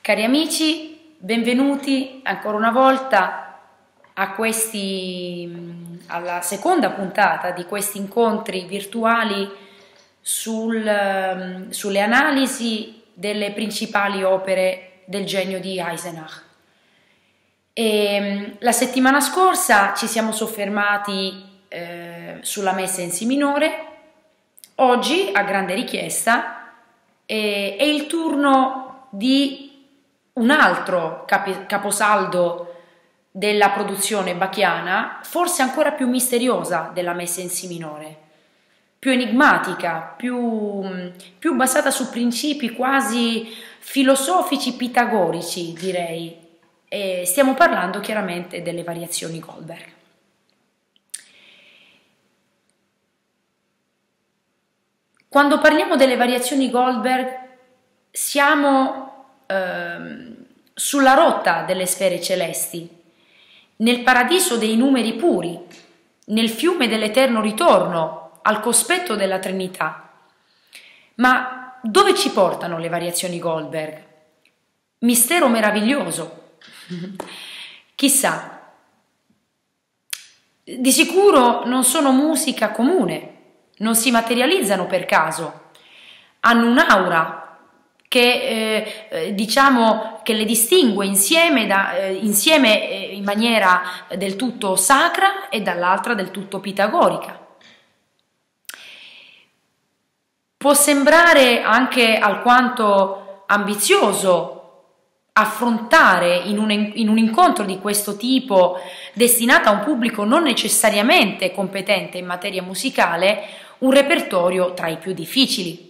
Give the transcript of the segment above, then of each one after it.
Cari amici, benvenuti ancora una volta alla seconda puntata di questi incontri virtuali sulle analisi delle principali opere del genio di Eisenach. La settimana scorsa ci siamo soffermati sulla messa in si minore. Oggi, a grande richiesta, è il turno di un altro caposaldo della produzione bachiana, forse ancora più misteriosa della messa in si minore, più enigmatica, più basata su principi quasi filosofici pitagorici, direi. E stiamo parlando chiaramente delle variazioni Goldberg. Quando parliamo delle variazioni Goldberg siamo sulla rotta delle sfere celesti, nel paradiso dei numeri puri, nel fiume dell'eterno ritorno, al cospetto della Trinità. Ma dove ci portano le variazioni Goldberg? Mistero meraviglioso. Chissà. Di sicuro non sono musica comune, non si materializzano per caso, hanno un'aura che diciamo che le distingue insieme in maniera del tutto sacra e dall'altra del tutto pitagorica. Può sembrare anche alquanto ambizioso affrontare in un incontro di questo tipo, destinato a un pubblico non necessariamente competente in materia musicale, un repertorio tra i più difficili.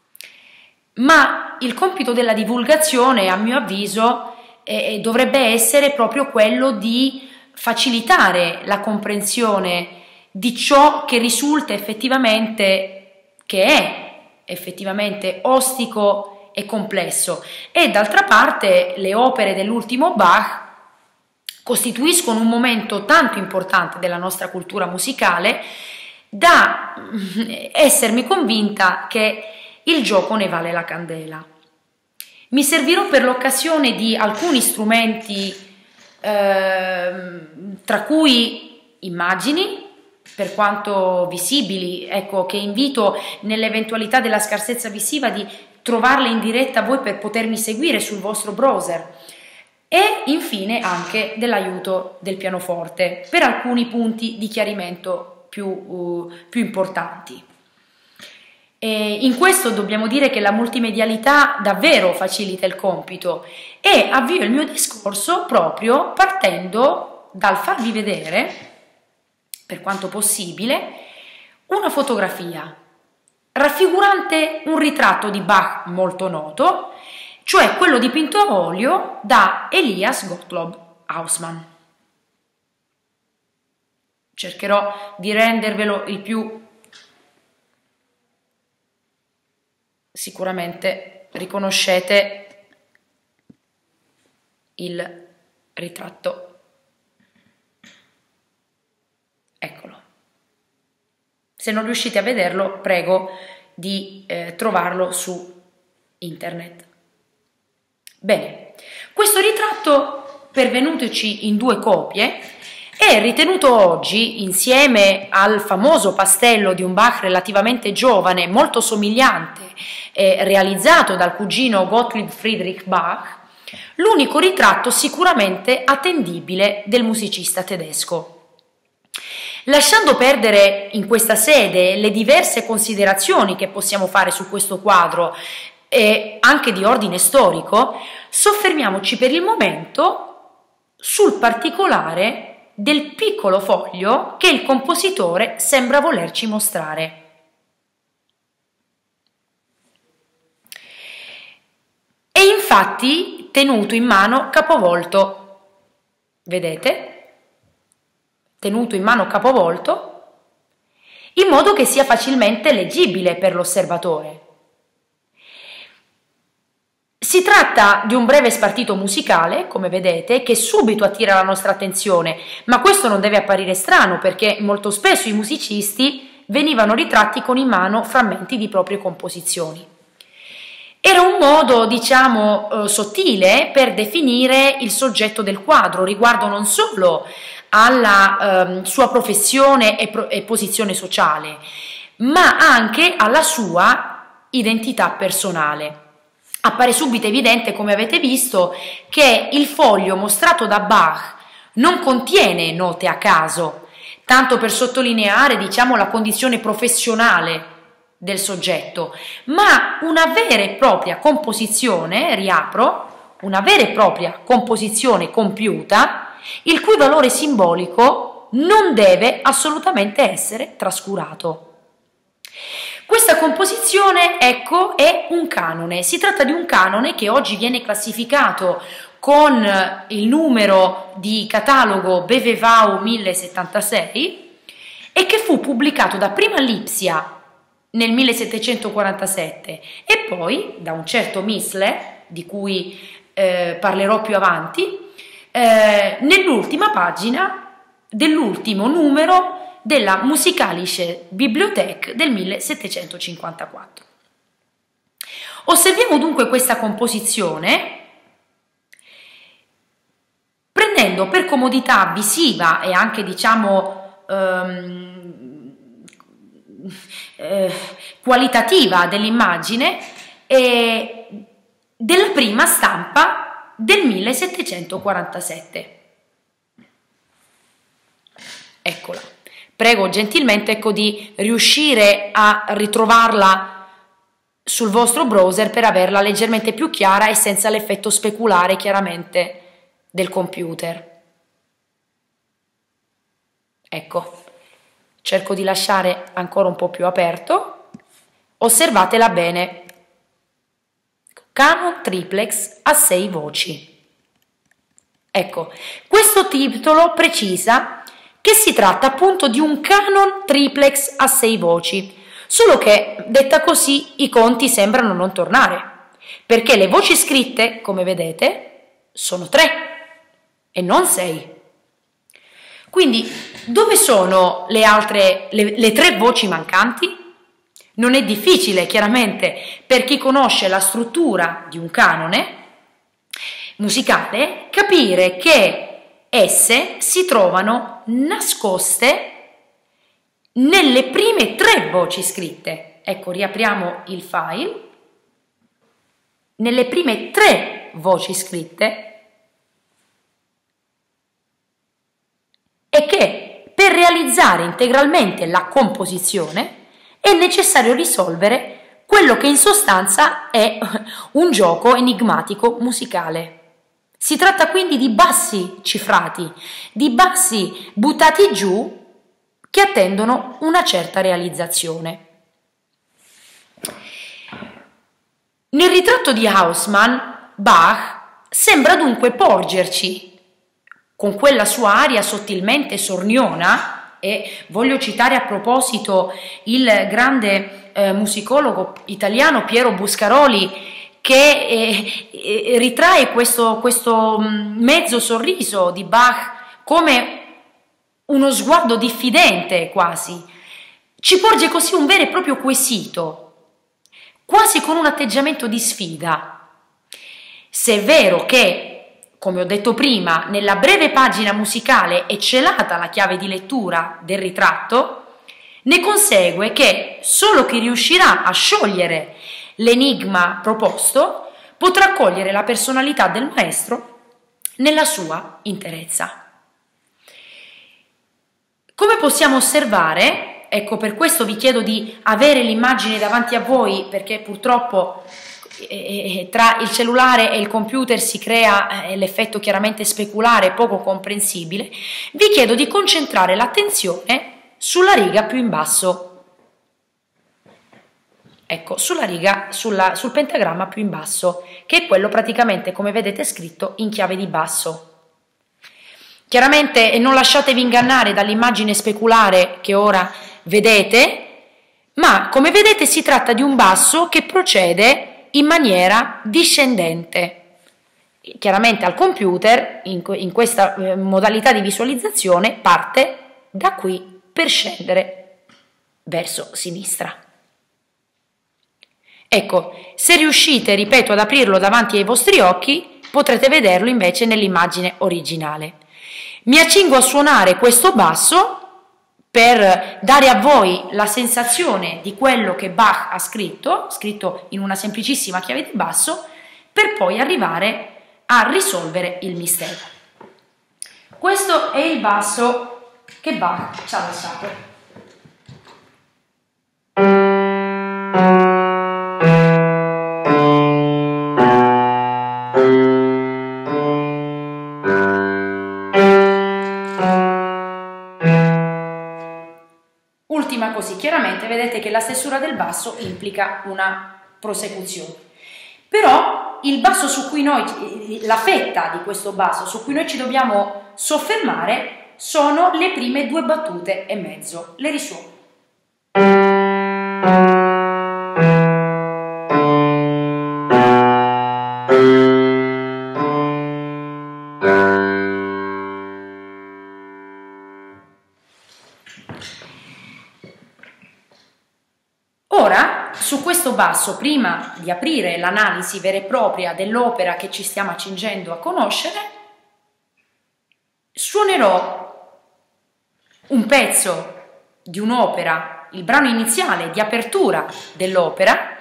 Ma il compito della divulgazione, a mio avviso, dovrebbe essere proprio quello di facilitare la comprensione di ciò che risulta effettivamente, che è effettivamente ostico e complesso. E d'altra parte le opere dell'ultimo Bach costituiscono un momento tanto importante della nostra cultura musicale da essermi convinta che il gioco ne vale la candela. Mi servirò per l'occasione di alcuni strumenti, tra cui immagini, per quanto visibili, ecco, che invito nell'eventualità della scarsezza visiva di trovarle in diretta voi per potermi seguire sul vostro browser, e infine anche dell'aiuto del pianoforte per alcuni punti di chiarimento più importanti. In questo dobbiamo dire che la multimedialità davvero facilita il compito, e avvio il mio discorso proprio partendo dal farvi vedere, per quanto possibile, una fotografia raffigurante un ritratto di Bach molto noto, cioè quello dipinto a olio da Elias Gottlob Hausmann. Cercherò di rendervelo il più. Sicuramente riconoscete il ritratto. Eccolo. Se non riuscite a vederlo, prego di trovarlo su internet. Bene, questo ritratto, pervenutoci in due copie, è ritenuto oggi, insieme al famoso pastello di un Bach relativamente giovane, molto somigliante, realizzato dal cugino Gottlieb Friedrich Bach, l'unico ritratto sicuramente attendibile del musicista tedesco. Lasciando perdere in questa sede le diverse considerazioni che possiamo fare su questo quadro, anche di ordine storico, soffermiamoci per il momento sul particolare del piccolo foglio che il compositore sembra volerci mostrare. È infatti tenuto in mano capovolto, vedete? Tenuto in mano capovolto, in modo che sia facilmente leggibile per l'osservatore. Si tratta di un breve spartito musicale, come vedete, che subito attira la nostra attenzione, ma questo non deve apparire strano, perché molto spesso i musicisti venivano ritratti con in mano frammenti di proprie composizioni. Era un modo, diciamo, sottile per definire il soggetto del quadro riguardo non solo alla sua professione e posizione sociale, ma anche alla sua identità personale. Appare subito evidente, come avete visto, che il foglio mostrato da Bach non contiene note a caso, tanto per sottolineare, diciamo, la condizione professionale del soggetto, ma una vera e propria composizione, riapro, una vera e propria composizione compiuta, il cui valore simbolico non deve assolutamente essere trascurato. Questa composizione, ecco, è un canone. Si tratta di un canone che oggi viene classificato con il numero di catalogo BWV 1076 e che fu pubblicato da prima Lipsia nel 1747 e poi da un certo Missler, di cui parlerò più avanti, nell'ultima pagina dell'ultimo numero della Musikalische Bibliothek del 1754. Osserviamo dunque questa composizione prendendo per comodità visiva e anche, diciamo, qualitativa dell'immagine della prima stampa del 1747. Eccola. Prego gentilmente, ecco, di riuscire a ritrovarla sul vostro browser per averla leggermente più chiara e senza l'effetto speculare chiaramente del computer. Ecco, cerco di lasciare ancora un po' più aperto, osservatela bene. Canon triplex a 6 voci. Ecco, questo titolo precisa che si tratta appunto di un canon triplex a 6 voci, solo che detta così i conti sembrano non tornare, perché le voci scritte, come vedete, sono 3 e non 6. Quindi dove sono le 3 voci mancanti? Non è difficile, chiaramente, per chi conosce la struttura di un canone musicale, capire che esse si trovano nascoste nelle prime 3 voci scritte. Ecco, riapriamo il file. Nelle prime 3 voci scritte, e che per realizzare integralmente la composizione è necessario risolvere quello che in sostanza è un gioco enigmatico musicale. Si tratta quindi di bassi cifrati, di bassi buttati giù che attendono una certa realizzazione. Nel ritratto di Haussmann, Bach sembra dunque porgerci, con quella sua aria sottilmente sorniona, e voglio citare a proposito il grande musicologo italiano Piero Buscaroli, che ritrae questo mezzo sorriso di Bach come uno sguardo diffidente quasi, ci porge così un vero e proprio quesito, quasi con un atteggiamento di sfida. Se è vero che, come ho detto prima, nella breve pagina musicale è celata la chiave di lettura del ritratto, ne consegue che solo chi riuscirà a sciogliere l'enigma proposto potrà cogliere la personalità del maestro nella sua interezza. Come possiamo osservare, ecco, per questo vi chiedo di avere l'immagine davanti a voi, perché purtroppo tra il cellulare e il computer si crea l'effetto chiaramente speculare poco comprensibile, vi chiedo di concentrare l'attenzione sulla riga più in basso. Ecco, sulla riga, sul pentagramma più in basso, che è quello praticamente, come vedete, scritto in chiave di basso. Chiaramente non lasciatevi ingannare dall'immagine speculare che ora vedete, ma come vedete si tratta di un basso che procede in maniera discendente. Chiaramente al computer, in questa modalità di visualizzazione, parte da qui per scendere verso sinistra. Ecco, se riuscite, ripeto, ad aprirlo davanti ai vostri occhi, potrete vederlo invece nell'immagine originale. Mi accingo a suonare questo basso per dare a voi la sensazione di quello che Bach ha scritto in una semplicissima chiave di basso, per poi arrivare a risolvere il mistero. Questo è il basso che Bach ci ha lasciato. Ultima così, chiaramente vedete che la stesura del basso implica una prosecuzione. Però il basso su cui noi, la fetta di questo basso su cui noi ci dobbiamo soffermare sono le prime 2 battute e mezzo. Le risuono. Ora, su questo basso, prima di aprire l'analisi vera e propria dell'opera che ci stiamo accingendo a conoscere, suonerò un pezzo di un'opera, il brano iniziale di apertura dell'opera,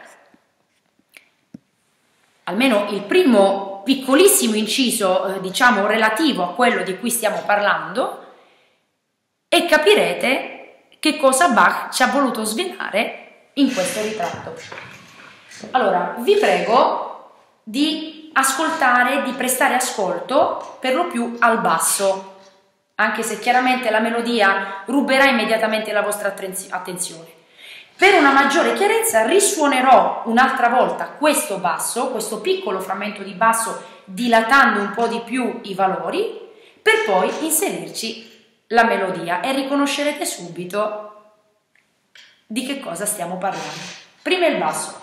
almeno il primo piccolissimo inciso, diciamo, relativo a quello di cui stiamo parlando, e capirete che cosa Bach ci ha voluto svelare in questo ritratto. Allora, vi prego di ascoltare, di prestare ascolto per lo più al basso, anche se chiaramente la melodia ruberà immediatamente la vostra attenzione. Per una maggiore chiarezza risuonerò un'altra volta questo basso, questo piccolo frammento di basso, dilatando un po' di più i valori, per poi inserirci la melodia e riconoscerete subito di che cosa stiamo parlando. Prima il basso.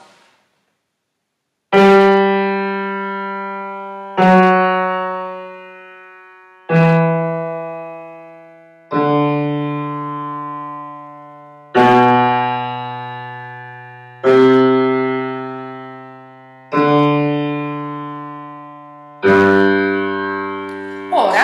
Ora,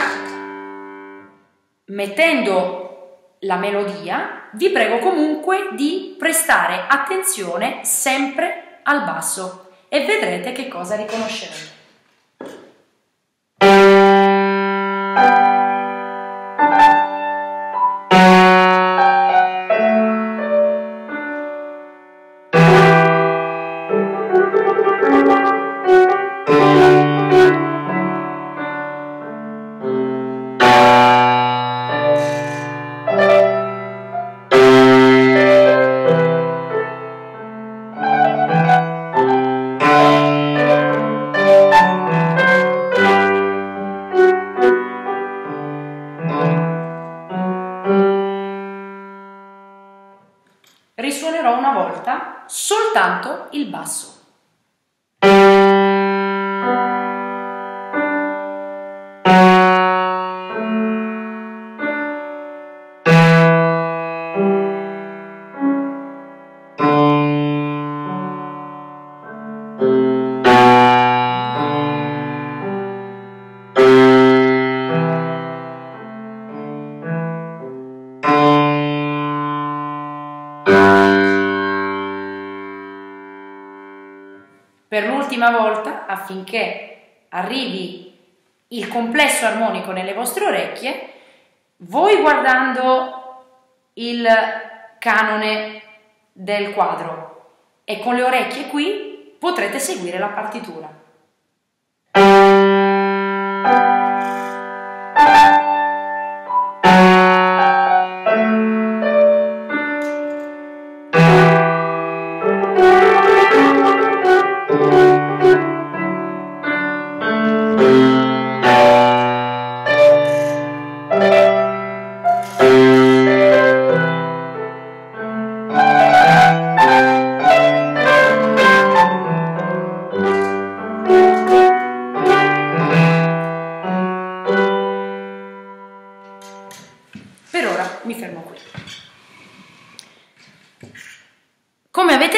mettendo la melodia, vi prego comunque di prestare attenzione sempre al basso e vedrete che cosa riconoscerete. Risuonerò una volta soltanto il basso. Per l'ultima volta, affinché arrivi il complesso armonico nelle vostre orecchie, voi guardando il canone del quadro e con le orecchie qui potrete seguire la partitura.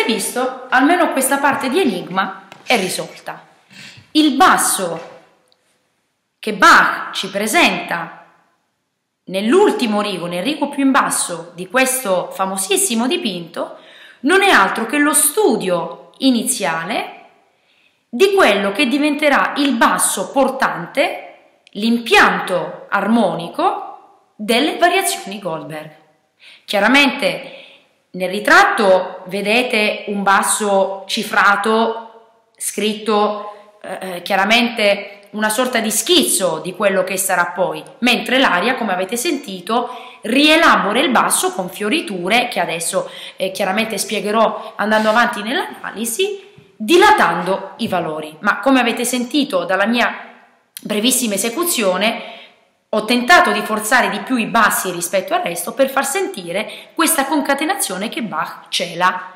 visto, almeno questa parte di enigma è risolta. Il basso che Bach ci presenta nell'ultimo rigo, nel rigo più in basso di questo famosissimo dipinto, non è altro che lo studio iniziale di quello che diventerà il basso portante, l'impianto armonico delle variazioni Goldberg. Chiaramente nel ritratto vedete un basso cifrato, scritto chiaramente una sorta di schizzo di quello che sarà poi, mentre l'aria, come avete sentito, rielabora il basso con fioriture che adesso chiaramente spiegherò andando avanti nell'analisi, dilatando i valori. Ma come avete sentito dalla mia brevissima esecuzione, ho tentato di forzare di più i bassi rispetto al resto per far sentire questa concatenazione che Bach cela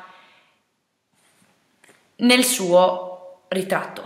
nel suo ritratto.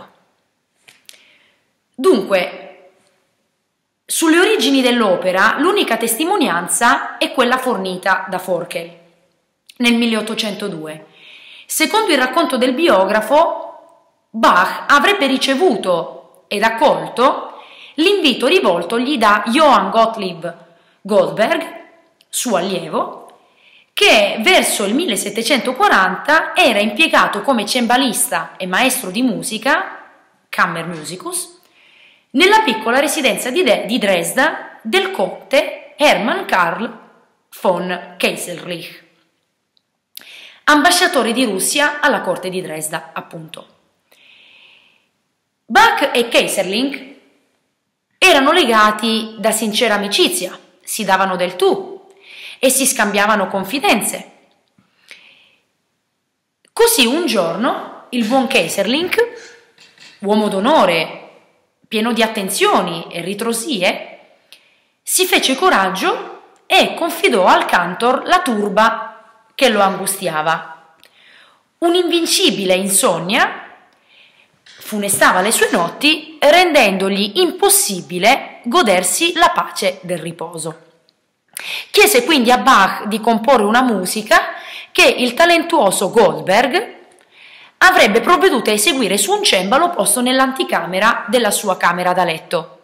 Dunque, sulle origini dell'opera l'unica testimonianza è quella fornita da Forkel nel 1802. Secondo il racconto del biografo, Bach avrebbe ricevuto ed accolto l'invito rivoltogli da Johann Gottlieb Goldberg, suo allievo, che verso il 1740 era impiegato come cembalista e maestro di musica, Kammermusicus, nella piccola residenza di Dresda del conte Hermann Karl von Keyserlich, ambasciatore di Russia alla corte di Dresda, appunto. Bach e Keyserlich erano legati da sincera amicizia, si davano del tu e si scambiavano confidenze. Così un giorno il buon Keyserlich, uomo d'onore, pieno di attenzioni e ritrosie, si fece coraggio e confidò al cantor la turba che lo angustiava. Un'invincibile insonnia funestava le sue notti, rendendogli impossibile godersi la pace del riposo. Chiese quindi a Bach di comporre una musica che il talentuoso Goldberg avrebbe provveduto a eseguire su un cembalo posto nell'anticamera della sua camera da letto.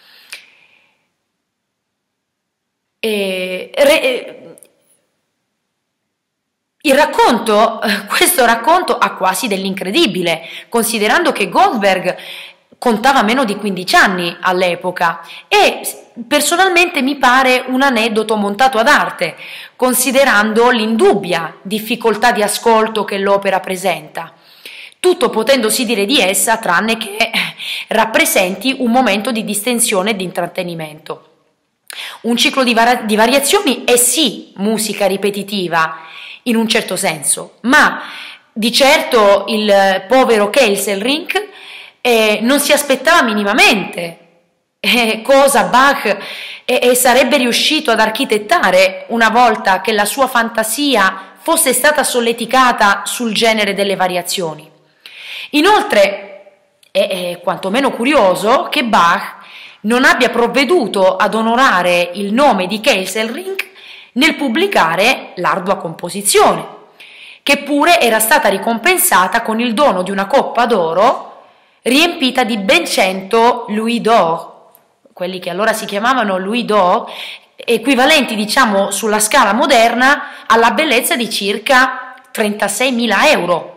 Questo racconto ha quasi dell'incredibile, considerando che Goldberg contava meno di 15 anni all'epoca e personalmente mi pare un aneddoto montato ad arte, considerando l'indubbia difficoltà di ascolto che l'opera presenta, tutto potendosi dire di essa tranne che rappresenti un momento di distensione e di intrattenimento. Un ciclo di variazioni è sì musica ripetitiva, in un certo senso, ma di certo il povero Keyserlich non si aspettava minimamente cosa Bach sarebbe riuscito ad architettare una volta che la sua fantasia fosse stata solleticata sul genere delle variazioni. Inoltre è quantomeno curioso che Bach non abbia provveduto ad onorare il nome di Keyserlich nel pubblicare l'ardua composizione, che pure era stata ricompensata con il dono di una coppa d'oro riempita di ben 100 louis d'or, quelli che allora si chiamavano louis d'or, equivalenti diciamo sulla scala moderna alla bellezza di circa 36.000 euro.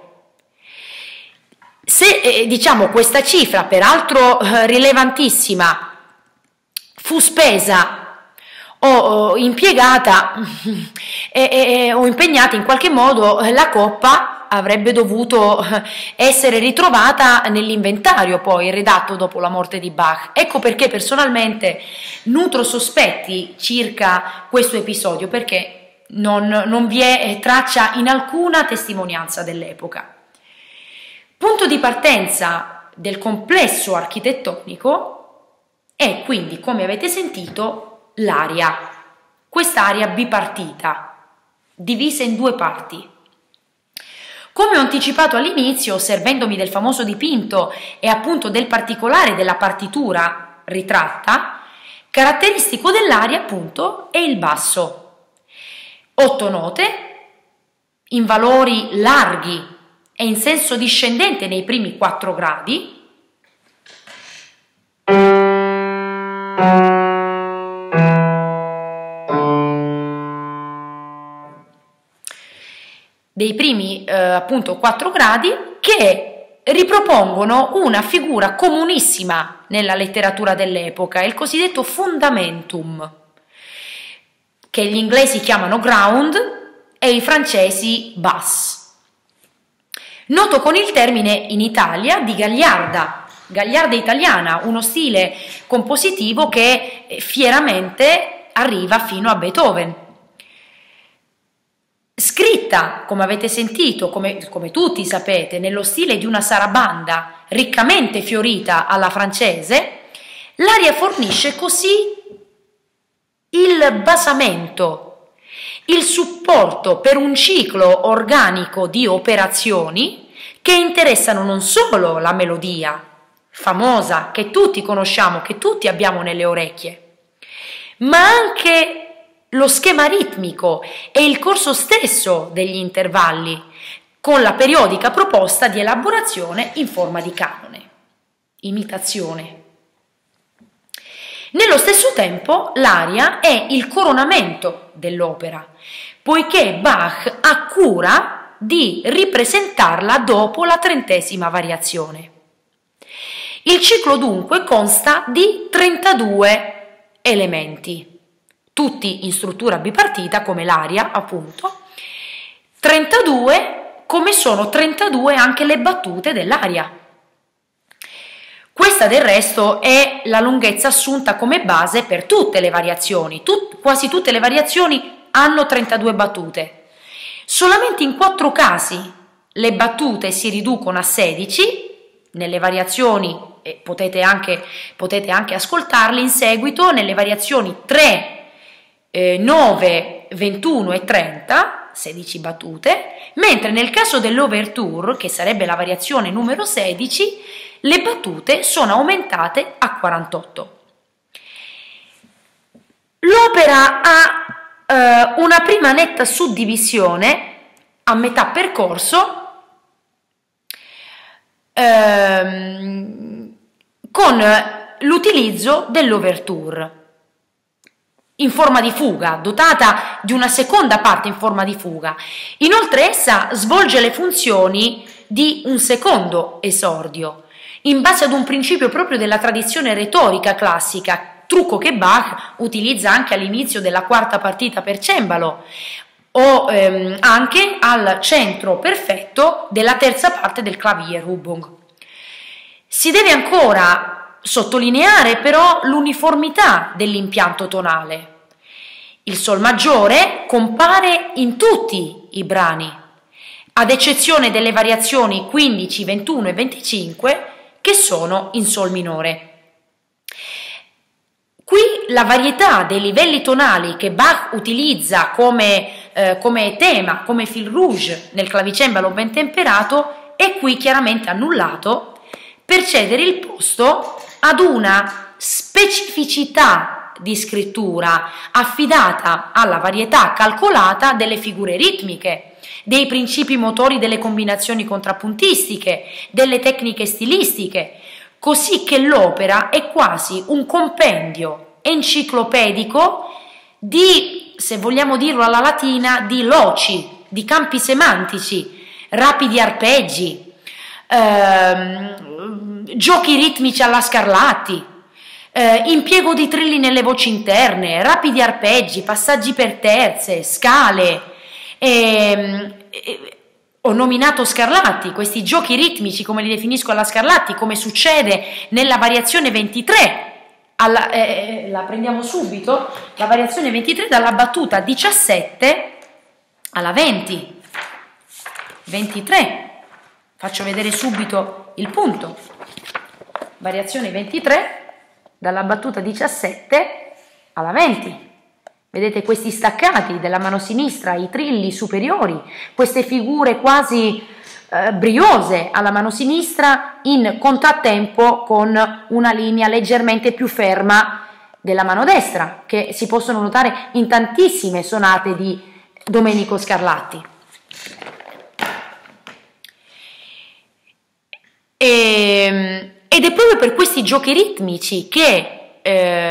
Se diciamo questa cifra, peraltro rilevantissima, fu spesa o impiegata o impegnata in qualche modo, la coppa avrebbe dovuto essere ritrovata nell'inventario poi redatto dopo la morte di Bach. Ecco perché personalmente nutro sospetti circa questo episodio, perché non vi è traccia in alcuna testimonianza dell'epoca. Punto di partenza del complesso architettonico è quindi, come avete sentito, l'aria, quest'aria bipartita, divisa in due parti. Come ho anticipato all'inizio, servendomi del famoso dipinto e appunto del particolare della partitura ritratta, caratteristico dell'aria appunto è il basso. 8 note in valori larghi e in senso discendente nei primi 4 gradi, dei primi appunto 4 gradi, che ripropongono una figura comunissima nella letteratura dell'epoca, il cosiddetto fundamentum, che gli inglesi chiamano ground e i francesi bass, noto con il termine in Italia di gagliarda italiana, uno stile compositivo che fieramente arriva fino a Beethoven. Scritta, come avete sentito, come tutti sapete, nello stile di una sarabanda riccamente fiorita alla francese, l'aria fornisce così il basamento, il supporto per un ciclo organico di operazioni che interessano non solo la melodia famosa che tutti conosciamo, che tutti abbiamo nelle orecchie, ma anche lo schema ritmico e il corso stesso degli intervalli, con la periodica proposta di elaborazione in forma di canone, imitazione. Nello stesso tempo l'aria è il coronamento dell'opera, poiché Bach ha cura di ripresentarla dopo la 30ª variazione. Il ciclo dunque consta di 32 elementi, tutti in struttura bipartita come l'aria, appunto, 32 come sono 32 anche le battute dell'aria. Questa del resto è la lunghezza assunta come base per tutte le variazioni, quasi tutte le variazioni hanno 32 battute. Solamente in 4 casi le battute si riducono a 16, nelle variazioni, potete anche ascoltarle in seguito, nelle variazioni 3, 9, 21 e 30, 16 battute, mentre nel caso dell'ouverture, che sarebbe la variazione numero 16, le battute sono aumentate a 48. L'opera ha una prima netta suddivisione a metà percorso con l'utilizzo dell'ouverture in forma di fuga, dotata di una seconda parte in forma di fuga. Inoltre essa svolge le funzioni di un secondo esordio, in base ad un principio proprio della tradizione retorica classica, trucco che Bach utilizza anche all'inizio della 4ª partita per cembalo, o anche al centro perfetto della 3ª parte del Klavierübung. Si deve ancora sottolineare però l'uniformità dell'impianto tonale. Il sol maggiore compare in tutti i brani, ad eccezione delle variazioni 15, 21 e 25 che sono in sol minore. Qui la varietà dei livelli tonali che Bach utilizza come tema, come fil rouge nel clavicembalo ben temperato, è qui chiaramente annullato per cedere il posto ad una specificità di scrittura affidata alla varietà calcolata delle figure ritmiche, dei principi motori delle combinazioni contrappuntistiche, delle tecniche stilistiche, così che l'opera è quasi un compendio enciclopedico di, se vogliamo dirlo alla latina, di loci, di campi semantici, rapidi arpeggi, giochi ritmici alla Scarlatti, impiego di trilli nelle voci interne, rapidi arpeggi, passaggi per terze, scale. Ho nominato Scarlatti, questi giochi ritmici come li definisco alla Scarlatti, come succede nella variazione 23, la prendiamo subito, la variazione 23 dalla battuta 17 alla 20, 23, faccio vedere subito il punto, variazione 23 dalla battuta 17 alla 20. Vedete questi staccati della mano sinistra, i trilli superiori, queste figure quasi briose alla mano sinistra in contrattempo con una linea leggermente più ferma della mano destra, che si possono notare in tantissime sonate di Domenico Scarlatti. Ed è proprio per questi giochi ritmici che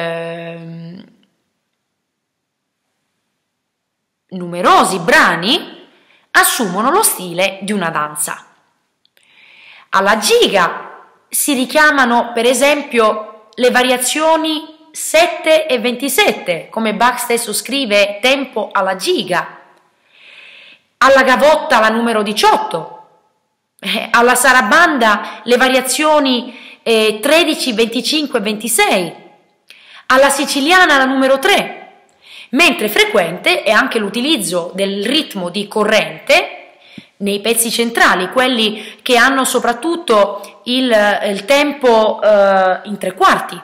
numerosi brani assumono lo stile di una danza. Alla giga si richiamano per esempio le variazioni 7 e 27, come Bach stesso scrive tempo alla giga, alla gavotta la numero 18, alla sarabanda le variazioni 13, 25 e 26, alla siciliana la numero 3, mentre frequente è anche l'utilizzo del ritmo di corrente nei pezzi centrali, quelli che hanno soprattutto il tempo in tre quarti.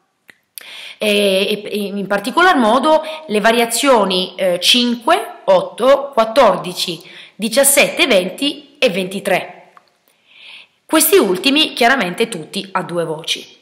E in particolar modo le variazioni 5, 8, 14, 17, 20 e 23. Questi ultimi chiaramente tutti a due voci.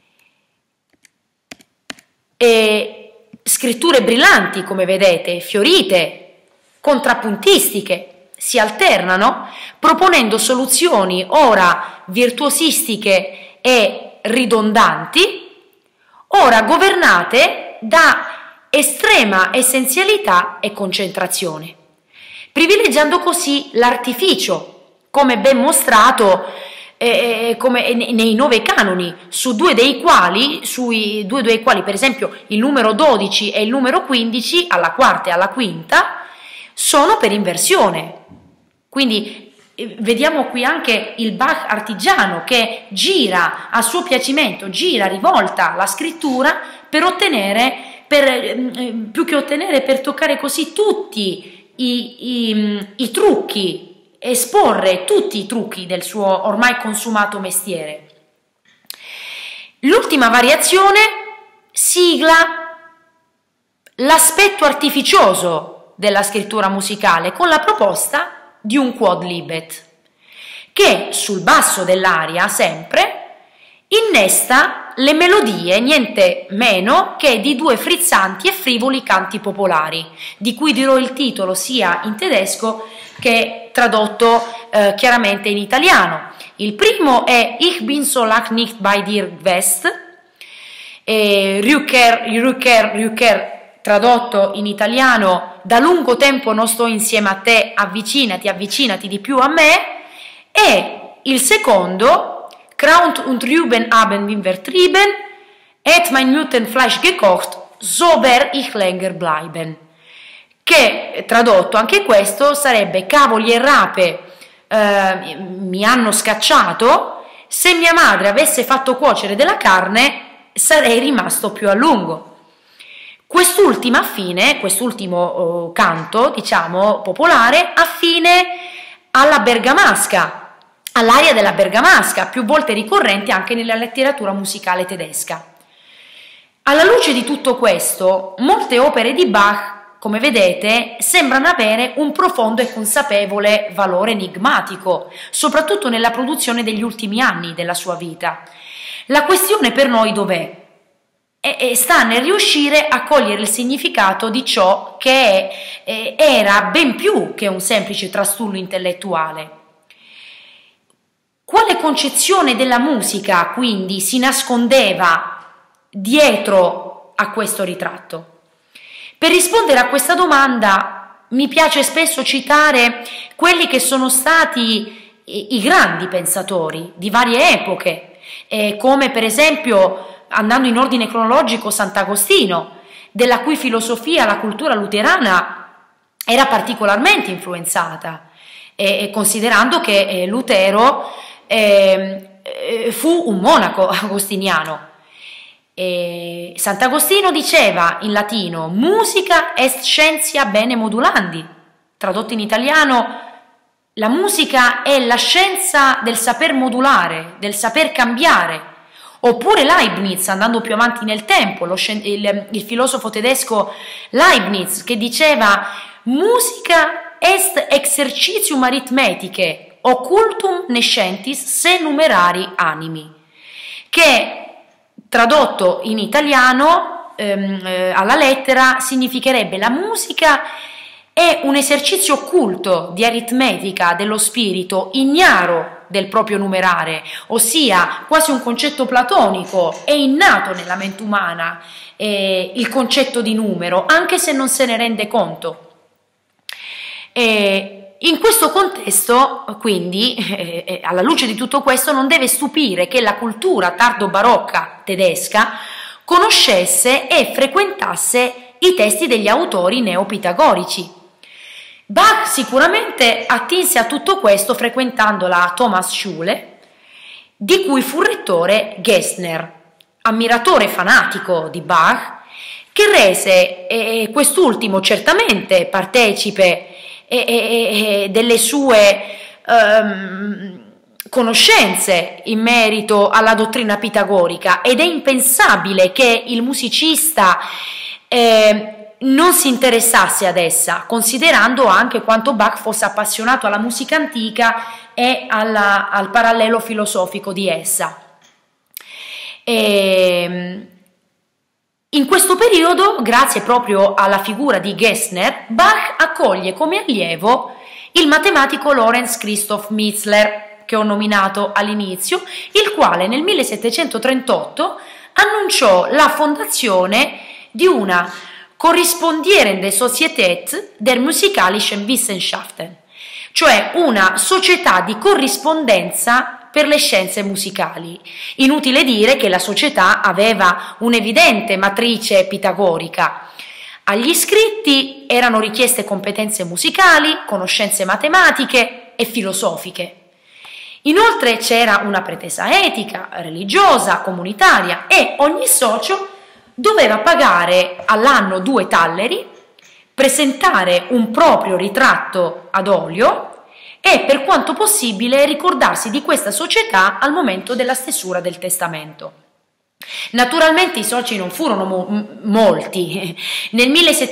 E scritture brillanti, come vedete, fiorite, contrappuntistiche, si alternano proponendo soluzioni ora virtuosistiche e ridondanti, ora governate da estrema essenzialità e concentrazione, privilegiando così l'artificio, come ben mostrato come nei 9 canoni, sui due dei quali per esempio il numero 12 e il numero 15 alla quarta e alla quinta sono per inversione. Quindi vediamo qui anche il Bach artigiano che gira a suo piacimento, rivolta la scrittura per ottenere, più che ottenere, per toccare così tutti i trucchi, esporre tutti i trucchi del suo ormai consumato mestiere. L'ultima variazione sigla l'aspetto artificioso della scrittura musicale con la proposta di un quodlibet che sul basso dell'aria sempre innesta le melodie niente meno che di due frizzanti e frivoli canti popolari, di cui dirò il titolo sia in tedesco che tradotto chiaramente in italiano. Il primo è Ich bin so lang nicht bei dir gewesen, Rückkehr, tradotto in italiano da lungo tempo non sto insieme a te, avvicinati di più a me, e il secondo Kraut und Rüben haben wir vertrieben, et mein Mutterfleisch gekocht, so wer ich länger bleiben, che tradotto anche questo sarebbe cavoli e rape mi hanno scacciato, se mia madre avesse fatto cuocere della carne sarei rimasto più a lungo. Quest'ultimo canto, diciamo, popolare, affine alla bergamasca, all'aria della bergamasca, più volte ricorrente anche nella letteratura musicale tedesca. Alla luce di tutto questo, molte opere di Bach, come vedete, sembrano avere un profondo e consapevole valore enigmatico, soprattutto nella produzione degli ultimi anni della sua vita. La questione per noi dov'è? Sta nel riuscire a cogliere il significato di ciò che era ben più che un semplice trastullo intellettuale. Quale concezione della musica, quindi, si nascondeva dietro a questo ritratto? Per rispondere a questa domanda mi piace spesso citare quelli che sono stati i grandi pensatori di varie epoche, come per esempio, andando in ordine cronologico, Sant'Agostino, della cui filosofia la cultura luterana era particolarmente influenzata, considerando che Lutero fu un monaco agostiniano. Sant'Agostino diceva in latino musica est scientia bene modulandi, tradotto in italiano la musica è la scienza del saper modulare, del saper cambiare. Oppure Leibniz, andando più avanti nel tempo, il filosofo tedesco Leibniz, che diceva musica est exercitium arithmetiche occultum nescentis se numerari animi, che tradotto in italiano alla lettera significherebbe la musica è un esercizio occulto di aritmetica dello spirito, ignaro del proprio numerare, ossia quasi un concetto platonico, è innato nella mente umana il concetto di numero, anche se non se ne rende conto. In questo contesto, quindi, alla luce di tutto questo, non deve stupire che la cultura tardo-barocca tedesca conoscesse e frequentasse i testi degli autori neopitagorici. Bach sicuramente attinse a tutto questo frequentando la Thomasschule, di cui fu rettore Gessner, ammiratore fanatico di Bach, che rese quest'ultimo certamente partecipe delle sue conoscenze in merito alla dottrina pitagorica, ed è impensabile che il musicista non si interessasse ad essa, considerando anche quanto Bach fosse appassionato alla musica antica e al parallelo filosofico di essa. In questo periodo, grazie proprio alla figura di Gessner, Bach accoglie come allievo il matematico Lorenz Christoph Mizler, che ho nominato all'inizio, il quale nel 1738 annunciò la fondazione di una Korrespondierende Societät der Musikalischen Wissenschaften, cioè una società di corrispondenza per le scienze musicali. Inutile dire che la società aveva un'evidente matrice pitagorica. Agli iscritti erano richieste competenze musicali, conoscenze matematiche e filosofiche. Inoltre c'era una pretesa etica, religiosa, comunitaria, e ogni socio doveva pagare all'anno 2 talleri, presentare un proprio ritratto ad olio e, per quanto possibile, ricordarsi di questa società al momento della stesura del testamento. Naturalmente i soci non furono molti. Nel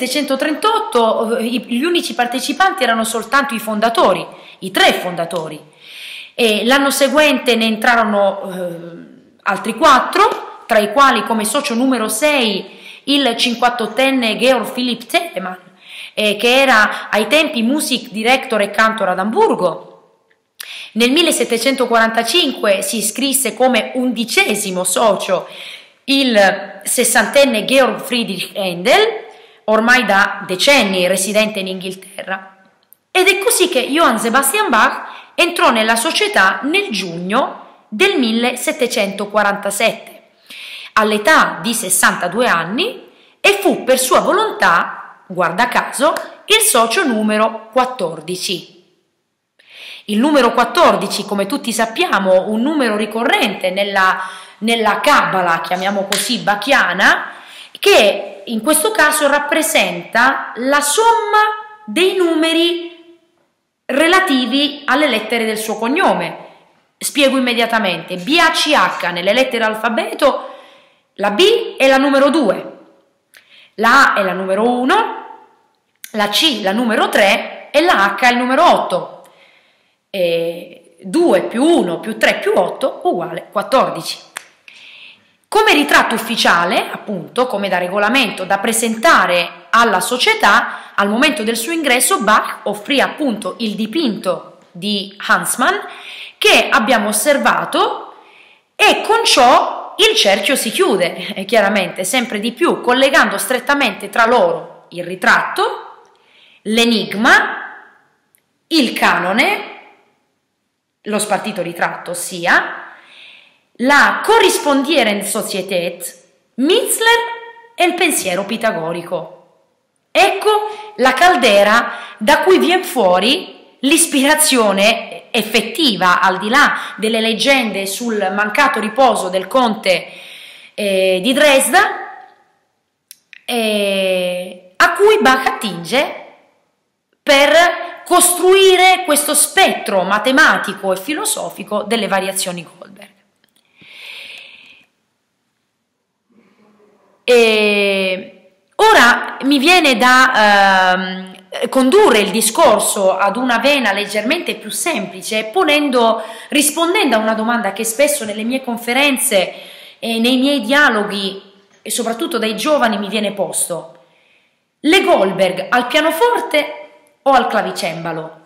1738 gli unici partecipanti erano soltanto i fondatori, i 3 fondatori. L'anno seguente ne entrarono altri 4, tra i quali come socio numero 6 il 58enne Georg Philipp Telemann, che era ai tempi Music Director e Cantor ad Amburgo. Nel 1745 si iscrisse come 11° socio il 60enne Georg Friedrich Händel, ormai da decenni residente in Inghilterra. Ed è così che Johann Sebastian Bach entrò nella società nel giugno del 1747, all'età di 62 anni, e fu per sua volontà, guarda caso, il socio numero 14. Il numero 14, come tutti sappiamo, un numero ricorrente nella Kabbalah, chiamiamo così, bachiana, che in questo caso rappresenta la somma dei numeri relativi alle lettere del suo cognome. Spiego immediatamente. BACH nelle lettere alfabeto, la B è la numero 2, la A è la numero 1, la C la numero 3 e la H è il numero 8. 2 più 1 più 3 più 8 uguale 14. Come ritratto ufficiale, appunto, come da regolamento da presentare alla società, al momento del suo ingresso Bach offrì appunto il dipinto di Huntsman che abbiamo osservato, e con ciò il cerchio si chiude, chiaramente, sempre di più, collegando strettamente tra loro il ritratto, l'enigma, il canone, lo spartito ritratto, ossia la Korrespondierende Societät, Mizler e il pensiero pitagorico. Ecco la caldera da cui viene fuori l'ispirazione effettiva, al di là delle leggende sul mancato riposo del conte di Dresda, a cui Bach attinge per costruire questo spettro matematico e filosofico delle variazioni Goldberg. Ora mi viene da condurre il discorso ad una vena leggermente più semplice, rispondendo a una domanda che spesso nelle mie conferenze e nei miei dialoghi, e soprattutto dai giovani, mi viene posto: le Goldberg al pianoforte o al clavicembalo?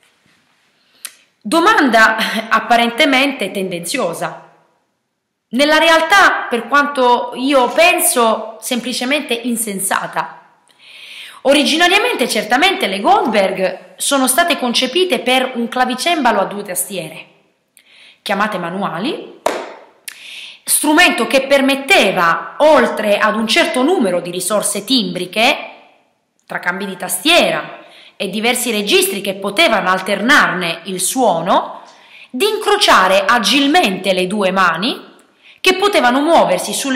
Domanda apparentemente tendenziosa. Nella realtà, per quanto io penso, semplicemente insensata. Originariamente, certamente, le Goldberg sono state concepite per un clavicembalo a 2 tastiere, chiamate manuali, strumento che permetteva, oltre ad un certo numero di risorse timbriche, tra cambi di tastiera e diversi registri che potevano alternarne il suono, di incrociare agilmente le 2 mani che potevano muoversi sulle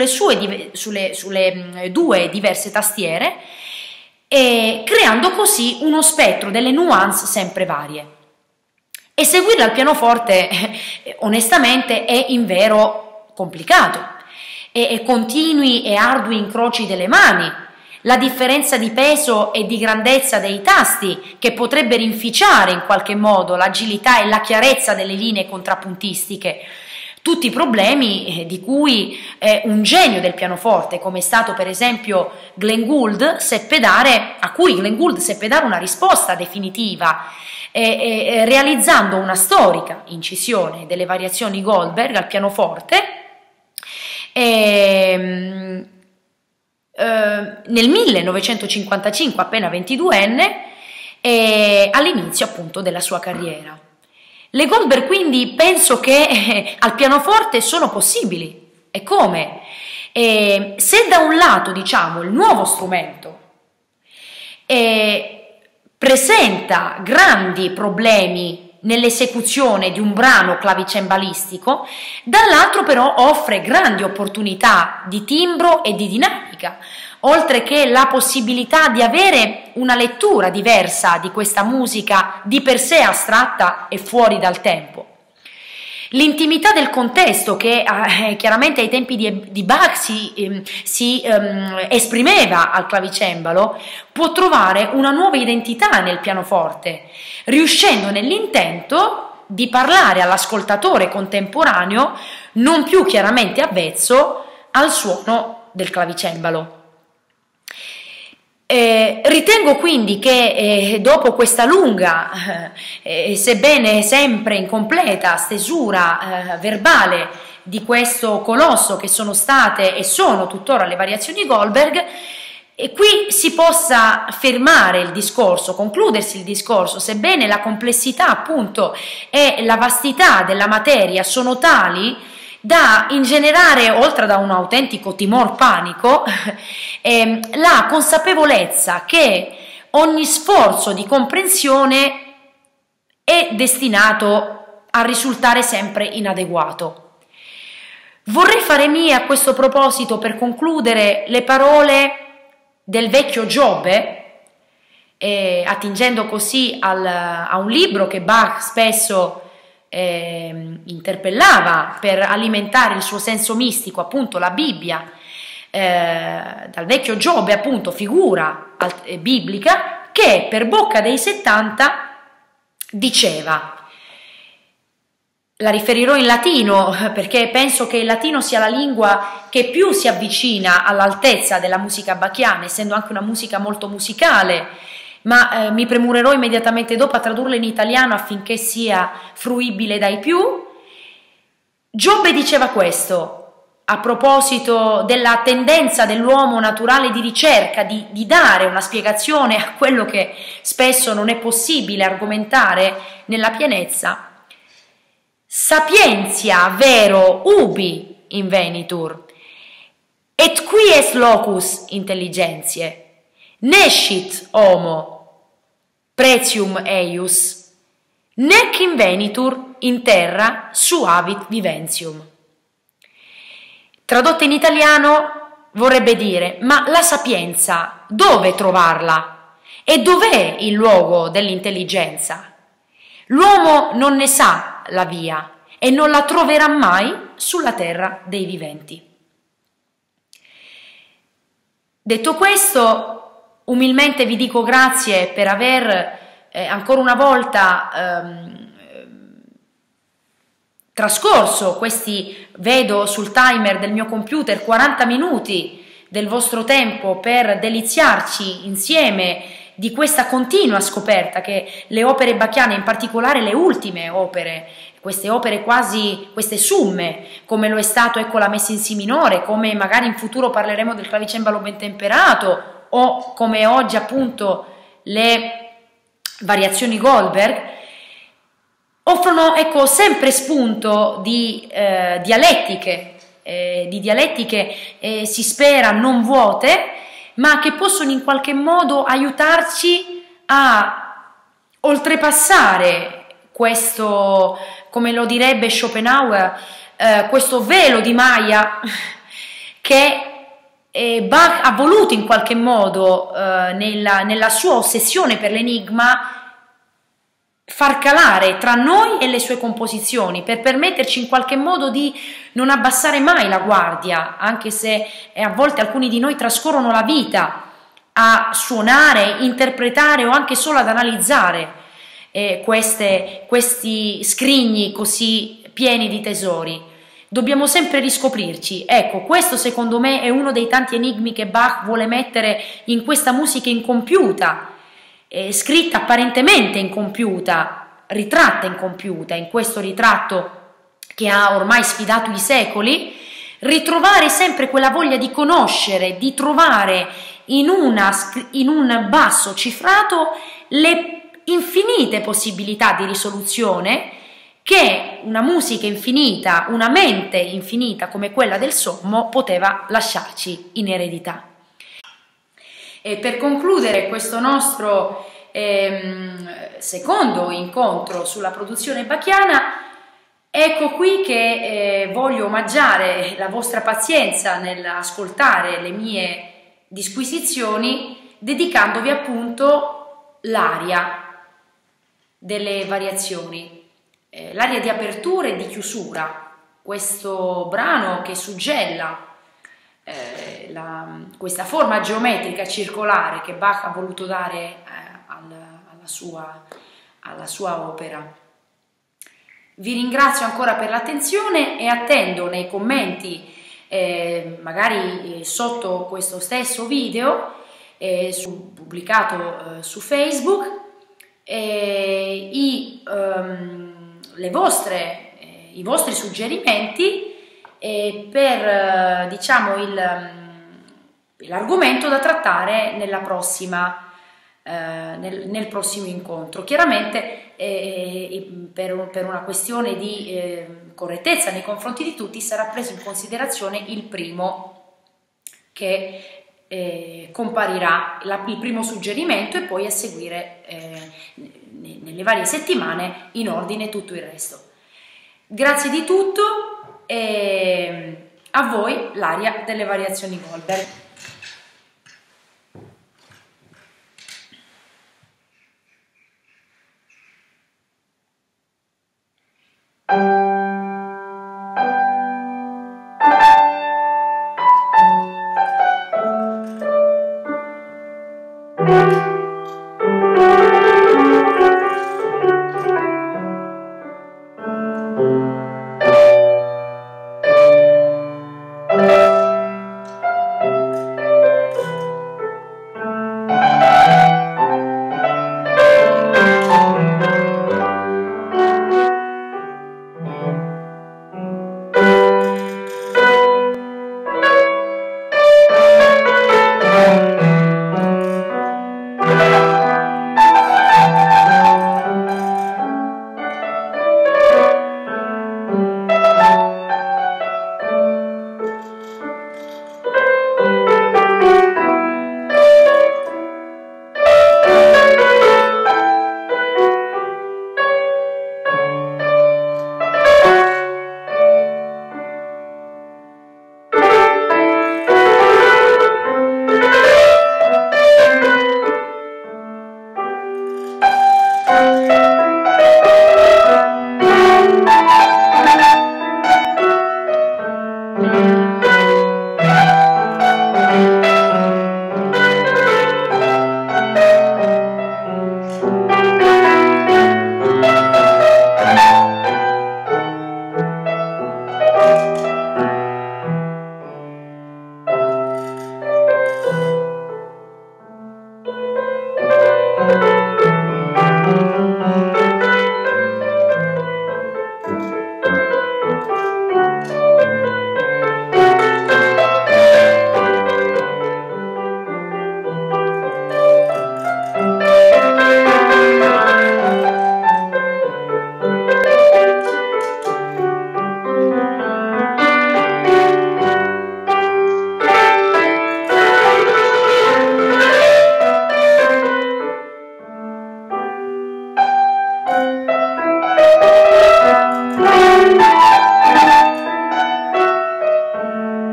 2 diverse tastiere, e creando così uno spettro delle nuance sempre varie. Eseguirla al pianoforte onestamente è invero complicato, e continui e ardui incroci delle mani, la differenza di peso e di grandezza dei tasti che potrebbe inficiare in qualche modo l'agilità e la chiarezza delle linee contrappuntistiche. Tutti problemi di cui un genio del pianoforte, come è stato per esempio Glenn Gould, a cui Glenn Gould seppe dare una risposta definitiva, realizzando una storica incisione delle variazioni Goldberg al pianoforte nel 1955, appena 22enne, all'inizio appunto della sua carriera. Le Goldberg quindi penso che al pianoforte sono possibili. E come? Se da un lato, diciamo, il nuovo strumento presenta grandi problemi nell'esecuzione di un brano clavicembalistico, dall'altro però offre grandi opportunità di timbro e di dinamica, oltre che la possibilità di avere una lettura diversa di questa musica di per sé astratta e fuori dal tempo. L'intimità del contesto che chiaramente ai tempi di Bach si esprimeva al clavicembalo può trovare una nuova identità nel pianoforte, riuscendo nell'intento di parlare all'ascoltatore contemporaneo non più chiaramente avvezzo al suono del clavicembalo. Ritengo quindi che dopo questa lunga, sebbene sempre incompleta, stesura verbale di questo colosso che sono state e sono tuttora le variazioni Goldberg, qui si possa fermare il discorso, concludersi il discorso, sebbene la complessità appunto e la vastità della materia sono tali da ingenerare, oltre da un autentico timor panico, la consapevolezza che ogni sforzo di comprensione è destinato a risultare sempre inadeguato. Vorrei fare mie a questo proposito, per concludere, le parole del vecchio Giobbe, attingendo così a un libro che Bach spesso interpellava per alimentare il suo senso mistico, appunto la Bibbia, dal vecchio Giobbe, appunto figura biblica, che per bocca dei 70 diceva, la riferirò in latino perché penso che il latino sia la lingua che più si avvicina all'altezza della musica bacchiana, essendo anche una musica molto musicale, ma mi premurerò immediatamente dopo a tradurla in italiano affinché sia fruibile dai più. Giobbe diceva questo a proposito della tendenza dell'uomo naturale di ricerca di dare una spiegazione a quello che spesso non è possibile argomentare nella pienezza. Sapientia vero ubi invenitur, et quies locus intelligentiae, nescit homo pretium eius, nec invenitur in terra suavit viventium. Tradotta in italiano vorrebbe dire, ma la sapienza dove trovarla? E dov'è il luogo dell'intelligenza? L'uomo non ne sa la via e non la troverà mai sulla terra dei viventi. Detto questo, umilmente vi dico grazie per aver ancora una volta trascorso questi, vedo sul timer del mio computer, 40 minuti del vostro tempo per deliziarci insieme di questa continua scoperta che le opere bacchiane, in particolare le ultime opere, queste opere quasi, queste summe, come lo è stato ecco la messa in si minore, come magari in futuro parleremo del clavicembalo ben temperato, o come oggi appunto le variazioni Goldberg, offrono ecco sempre spunto di dialettiche, si spera non vuote, ma che possono in qualche modo aiutarci a oltrepassare questo, come lo direbbe Schopenhauer, questo velo di Maya che Bach ha voluto in qualche modo nella sua ossessione per l'enigma far calare tra noi e le sue composizioni, per permetterci in qualche modo di non abbassare mai la guardia, anche se a volte alcuni di noi trascorrono la vita a suonare, interpretare o anche solo ad analizzare questi scrigni così pieni di tesori. Dobbiamo sempre riscoprirci. Ecco, questo secondo me è uno dei tanti enigmi che Bach vuole mettere in questa musica incompiuta, scritta apparentemente incompiuta, ritratta incompiuta, in questo ritratto che ha ormai sfidato i secoli, ritrovare sempre quella voglia di conoscere, di trovare in un basso cifrato le infinite possibilità di risoluzione che una musica infinita, una mente infinita come quella del Sommo poteva lasciarci in eredità. E per concludere questo nostro secondo incontro sulla produzione bacchiana, ecco qui che voglio omaggiare la vostra pazienza nell'ascoltare le mie disquisizioni, dedicandovi appunto l'aria delle variazioni, l'aria di apertura e di chiusura, questo brano che suggella questa forma geometrica circolare che Bach ha voluto dare alla sua opera. Vi ringrazio ancora per l'attenzione e attendo nei commenti, magari sotto questo stesso video pubblicato su Facebook, i vostri suggerimenti per diciamo l'argomento da trattare nel prossimo incontro. Chiaramente per una questione di correttezza nei confronti di tutti sarà preso in considerazione il primo che comparirà, il primo suggerimento, e poi a seguire nelle varie settimane in ordine tutto il resto. Grazie di tutto e a voi l'aria delle variazioni Goldberg.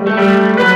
Ciao.